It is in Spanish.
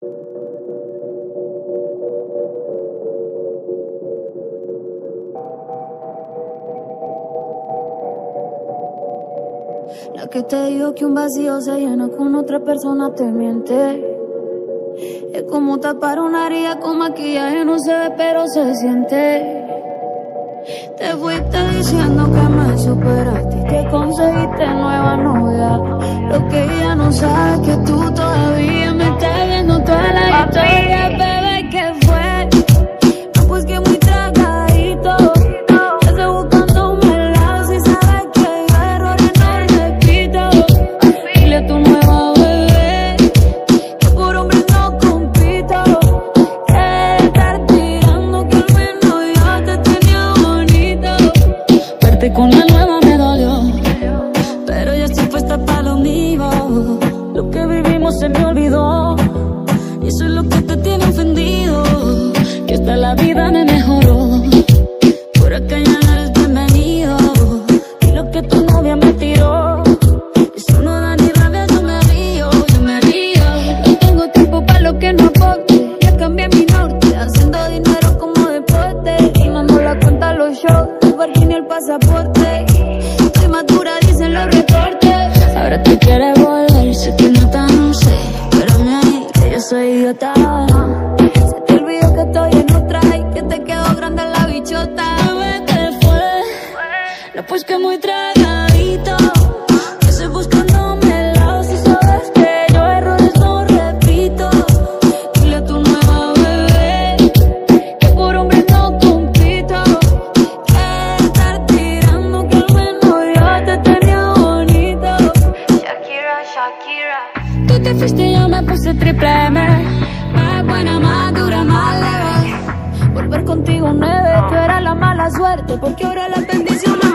La que te dijo que un vacío se llena con otra persona te miente. Es como tapar una herida con maquillaje, no se ve pero se siente. Te fuiste diciendo que me superaste y que conseguiste nueva novia. Lo que ella no sabe es que tú todavía me estás viendo toda la historia. Bebé, ¿qué fue? No, pues que muy tragadito. Ya estoy buscándome el lado. Si sabes que yo errores no repito. Dile a tu nueva bebé que por hombre no compito. Que estar tirando que al menos yo te tenía bonito. Verte con la nueva me dolió, pero ya estoy puesta para lo mío. Lo que vivimos se me olvidó y eso es lo que te tiene ofendido. Que hasta la vida me mejoró. Por acá ya no eres bienvenido. Y lo que tu novia me tiró, eso no da ni rabia, yo me río, yo me río. No tengo tiempo para lo que no aporte. Ya cambié mi norte, haciendo dinero como deporte. Y mando la cuenta a los shows, el parking y el pasaporte. Soy madura, dicen los reportes. Ahora te quieres volver, sé que no tan sé, pero me ahí, que yo soy idiota. Se te olvidó que estoy en otra y que te quedó grande la bichota. Bebé, ¿qué fue? No, pues que muy tragadito. Que estoy buscándome el lado. Si sabes que yo errores no repito. Dile a tu nueva bebé que por hombre no compito. Que estar tirando que al menos yo te tenía bonito. Shakira, Shakira. Tú te fuiste y yo me puse triple M. Más buena, más dura, más leve. Volver contigo nueve, tú eras la mala suerte, porque ahora la bendición